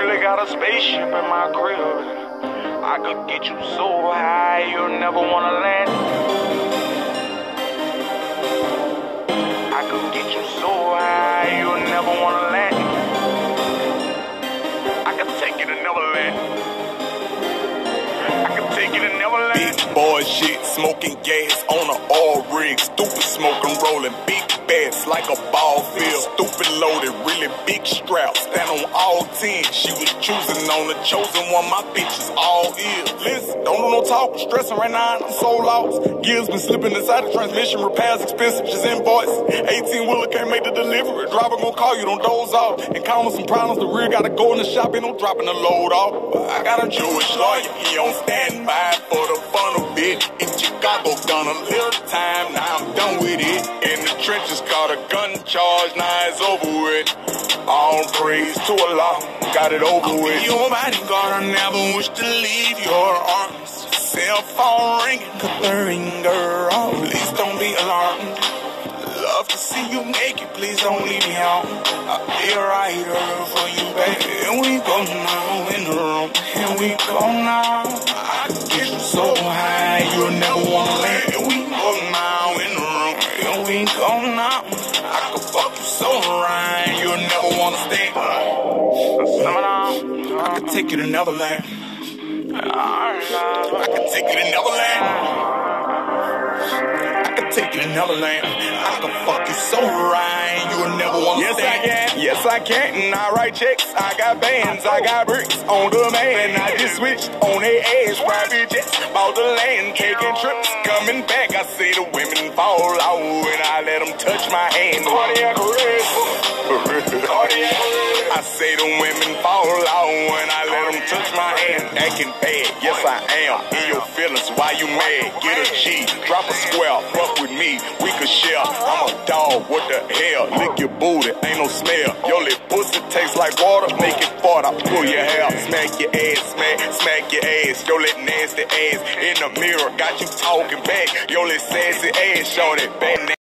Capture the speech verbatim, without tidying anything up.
really got a spaceship in my crib. I could get you so high you'll never wanna land. I could get you so high you'll never wanna land. I could take you to Neverland. I could take you to Neverland. Big boy shit, smoking gas on an oil rig. Stupid smoking, rolling big bats like a ball field. Stupid loaded, really big straps. Stand on all ten. She was choosing on the chosen one. My bitches all ears. Listen, don't do no talk. Stressing right now, I'm so lost. Gears been slipping inside the transmission. Repairs expensive, just invoice. eighteen wheeler can't make the delivery. Driver gon' call you, don't doze off. Encounter some problems, the rear gotta go in the shop. Ain't no dropping the load off. I got a Jewish lawyer, he on standby for the fun of it. In Chicago, done a little time, now I'm done with it. In the trenches, caught a gun charge, now it's over with. All praise to Allah, got it over I'll with. Your bodyguard, I never wish to leave your arms. Cell phone ringing, the ringer off. Please don't be alarmed. Love to see you naked, please don't leave me out. I'll be right here for you, baby. Here we go now in the room. Here we go now. I can get you so high, you'll never wanna land. Here we go now in the room. Here we go now. I can fuck you so right, you'll never wanna stay. I can take you to Neverland. I can take you to Neverland. I can take you to Neverland. I can fuck you so right, you'll never wanna Yes, stay. I can. Yes, I can. And I write checks. I got bands. I got bricks on demand. I just switched on their ass. Private jets. Bought the land. Taking trips. Coming back. I say the women fall out when I let them touch my hand. Cardiac arrest. Cardiac arrest. I say the women fall out when I let them touch my hand. Acting bad. Yes, I am. In your feelings. Why you mad? Get a G. Drop a square. Fuck with me. We could share. I'm a dog. What the hell? Lick your booty. Ain't no smell. Yo, let pussy taste like water. Make it fart. I pull your hair. Smack your ass. Smack, smack your ass. Yo, let nasty ass in the mirror. Got you talking back. Yo, let sassy ass. Show that back.